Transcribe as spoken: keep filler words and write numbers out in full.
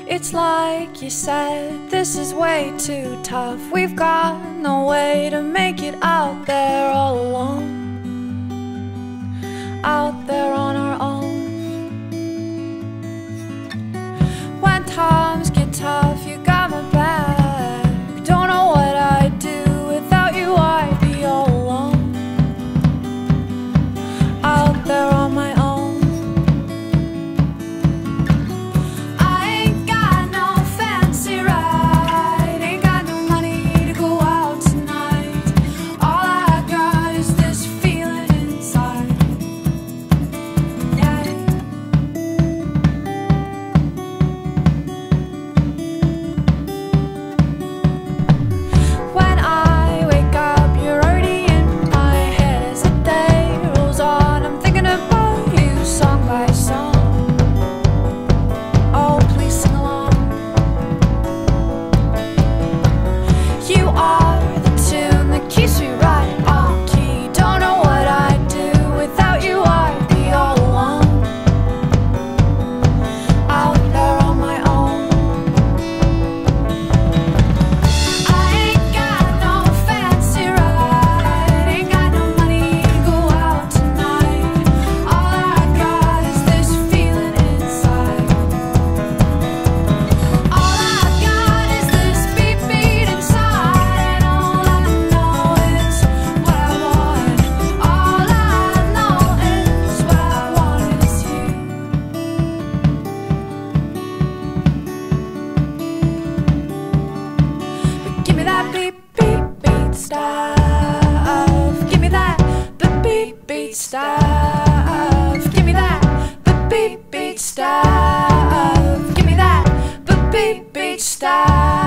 It's like you said, this is way too tough. We've got no way to make it out there all alone, out there on our own. When times get tough, you got my back. Don't know what I'd do without you, I'd be all alone, out there on my own. Stuff. Give me that beat beat stuff. Give me that beat beat stuff. Give me that beat beat stuff.